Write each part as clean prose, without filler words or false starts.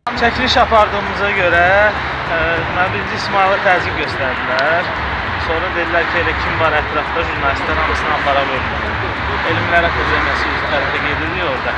Çəkiliş apardığımıza görə birinci İsmaila təzyiq göstərdilər. Sonra dedilər ki, elə kim var ətrafda jurnalistlər hamısını apara vermir. Elmlər Akademiyası üzrə tərəfə gedirdik orada.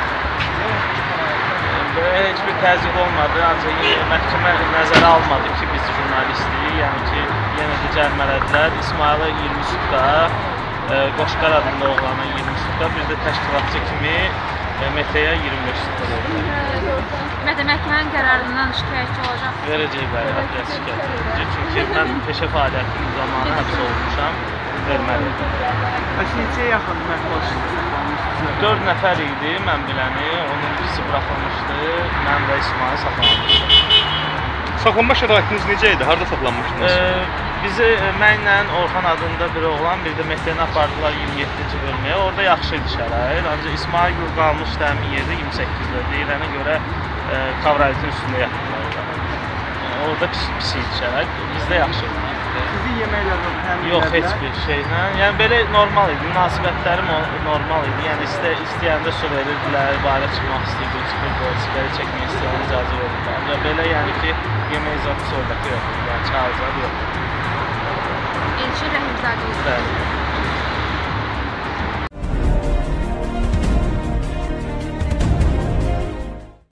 Belə heç bir təzyiq olmadı, ancaq məhkəmə nəzərə almadı ki, biz jurnalistlik, yəni ki, yenə də cərimələdilər. İsmaila 20 sutka, Qoşqar adında oğlana 20 sutka, bir də təşkilatçı kimi Mete'yə 25 sutka verildi. Məhkəmənin qərarından şikayətçi olacaq. Verəcəklər, həbs şikayət edəcək. Çünki mən peşə fəaliyyətim zamanı həbs olmuşam, verməliydim. Bəs neçəyə yaxın məhkəmə saxlanmışsınız? 4 nəfər idi, mən biləni, onun ikisi buraxılmışdı, mən və İsmail saxlanmışdım. Saxlanma şəraitiniz necə idi? Harada saxlanmışdınız? Bizi mənlə Orxan adında bir oğlan, bir də Mehtəni apardılar 27-ci bölməyə. Orada yaxşı idi şərait, ancaq İsmail Gül qalmışdı həmin yerdə 28-də. Deyilənə görə kavralitin üstündə yatdılar. Orada pis idi şərait, bizdə yaxşı idi. Sizi yeməklərlə təmin yox, heç bir şeylə. Yəni belə normal idi, münasibətlərim normal idi. Yəni istəyəndə su verirdilər, barə çıxmaq istəyirdi, çıxırdı, sigara çəkmək istəyəndə icazə verirdilər. Ancaq belə yəni ki, yemək zadı söhbəti yoxdur, yəni çağıracaq yoxdur. Elçin Rəhimzadə. Bəli.